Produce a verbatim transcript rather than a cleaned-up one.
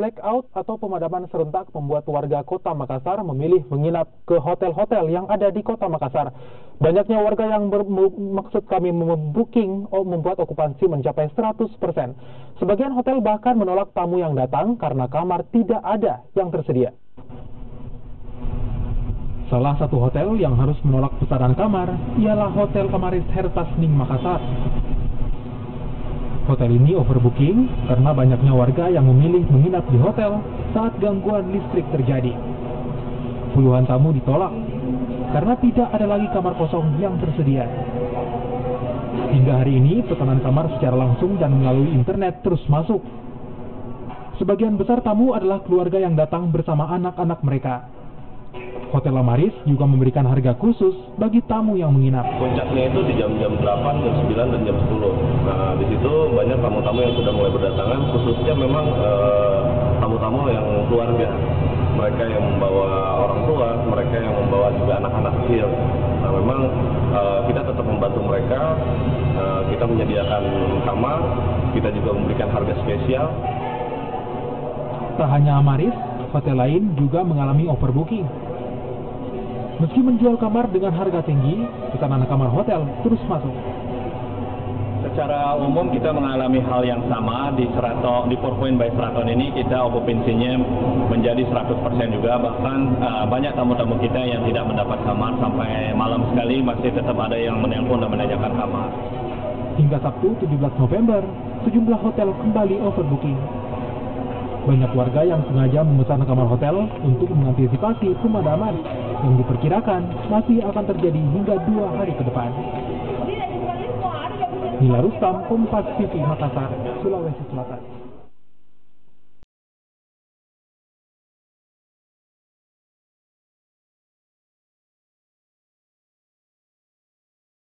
blackout atau pemadaman serentak membuat warga Kota Makassar memilih menginap ke hotel-hotel yang ada di Kota Makassar. Banyaknya warga yang bermaksud kami membooking oh, membuat okupansi mencapai seratus persen. Sebagian hotel bahkan menolak tamu yang datang karena kamar tidak ada yang tersedia. Salah satu hotel yang harus menolak pesanan kamar ialah Hotel Kamaris Hertasning Makassar. Hotel ini overbooking karena banyaknya warga yang memilih menginap di hotel saat gangguan listrik terjadi. Puluhan tamu ditolak karena tidak ada lagi kamar kosong yang tersedia. Hingga hari ini pesanan kamar secara langsung dan melalui internet terus masuk. Sebagian besar tamu adalah keluarga yang datang bersama anak-anak mereka. Hotel Kamaris juga memberikan harga khusus bagi tamu yang menginap. Puncaknya itu di jam-jam delapan, jam sembilan, dan jam sepuluh. Nah, di situ banyak tamu-tamu yang sudah mulai berdatangan, khususnya memang tamu-tamu eh, yang keluarga. Mereka yang membawa orang tua, mereka yang membawa juga anak-anak kecil. Nah, memang eh, kita tetap membantu mereka, eh, kita menyediakan kamar, kita juga memberikan harga spesial. Tak hanya Kamaris, hotel lain juga mengalami overbooking. Meski menjual kamar dengan harga tinggi, pesanan kamar hotel terus masuk. Secara umum kita mengalami hal yang sama di Seraton, di Four Point by Seraton ini kita okupansinya menjadi seratus persen juga, bahkan uh, banyak tamu-tamu kita yang tidak mendapat kamar sampai malam sekali masih tetap ada yang menelpon dan menanyakan kamar. Hingga Sabtu tujuh belas November, sejumlah hotel kembali overbooking. Banyak warga yang sengaja memesan kamar hotel untuk mengantisipasi pemadaman yang diperkirakan masih akan terjadi hingga dua hari ke depan. Nila Rustam, Kompas T V, Makassar, Sulawesi Selatan.